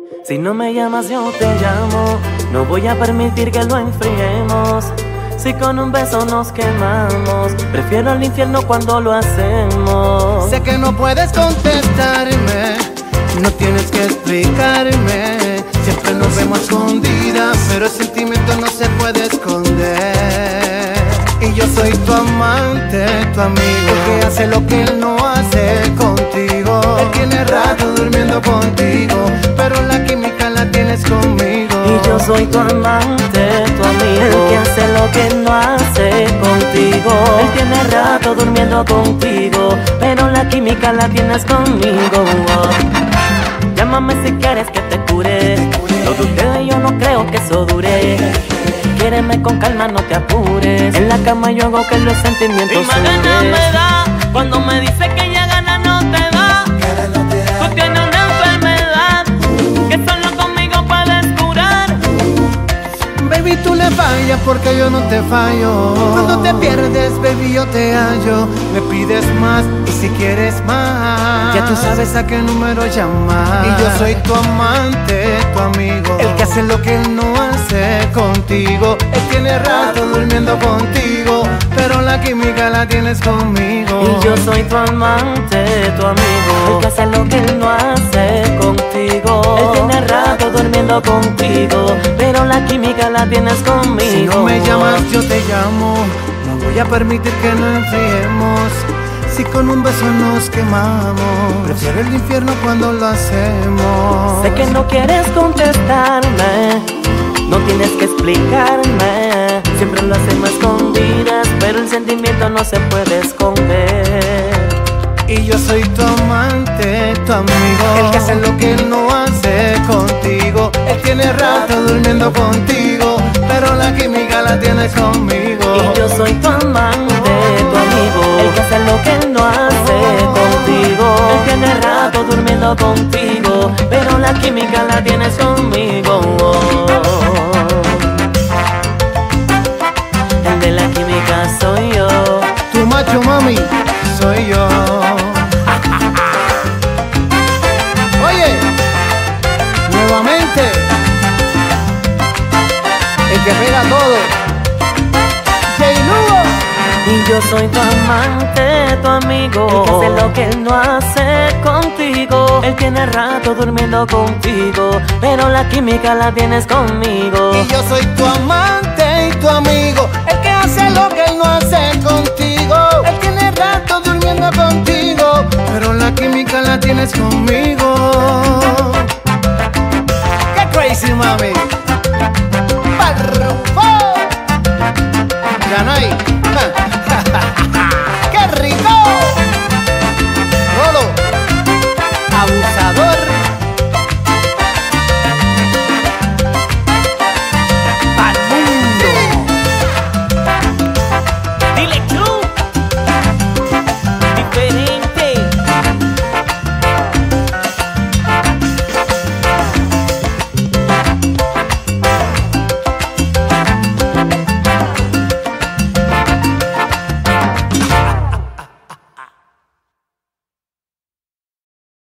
Si no me llamas yo te llamo, no voy a permitir que lo enfriemos. Si con un beso nos quemamos, prefiero el infierno cuando lo hacemos. Sé que no puedes contestarme, no tienes que explicarme. Siempre nos vemos escondidas, pero el sentimiento no se puede esconder. Y yo soy tu amante, tu amigo, el que hace lo que él no hace contigo. Él tiene rato durmiendo contigo, pero la química la tienes conmigo. Y yo soy tu amante, tu amigo, el que hace lo que él no hace contigo. Él tiene rato durmiendo contigo, pero la química la tienes conmigo. Llámame si quieres que te cure, lo de ustedes yo no creo que eso dure. Quiéreme con calma, no te apures. En la cama yo hago que los sentimientos y más ganas me da cuando me dice que ya gana no te da. Tú tienes una enfermedad que solo conmigo puedes curar. Baby, tú le fallas porque yo no te fallo. Cuando te pierdes, baby, yo te hallo. Me pides más y si quieres más, ya tú sabes a qué número llamar. Y yo soy tu amante, tu amigo, el que hace lo que él no hace contigo. Él tiene rato durmiendo contigo, pero la química la tienes conmigo. Y yo soy tu amante, tu amigo, el que hace lo que él no hace contigo. Él tiene rato durmiendo contigo, pero la química la tienes conmigo. Si no me llamas yo te llamo, no voy a permitir que nos enfriemos. Si con un beso nos quemamos, prefiero el infierno cuando lo hacemos. Sé que no quieres contestarme, no tienes que explicarme. Siempre lo hacemos escondidas, pero el sentimiento no se puede esconder. Y yo soy tu amante, tu amigo, el que hace lo que él no hace contigo. Él tiene rato durmiendo contigo, pero la química la tienes conmigo. Y yo soy tu amante, tu amigo, el que hace lo que él no hace contigo. Él tiene rato durmiendo contigo, pero la química la tienes conmigo. El de la química soy yo. Tu macho, mami, soy yo. Oye, nuevamente, el que pega todo, Jay Lugo. Y yo soy tu amante, tu amigo, el que hace lo que él no hace contigo. Él tiene rato durmiendo contigo, pero la química la tienes conmigo. Y yo soy tu amante y tu amigo, el que hace lo que él no hace contigo. Él tiene rato durmiendo contigo, pero la química la tienes conmigo. ¡Qué crazy, mami!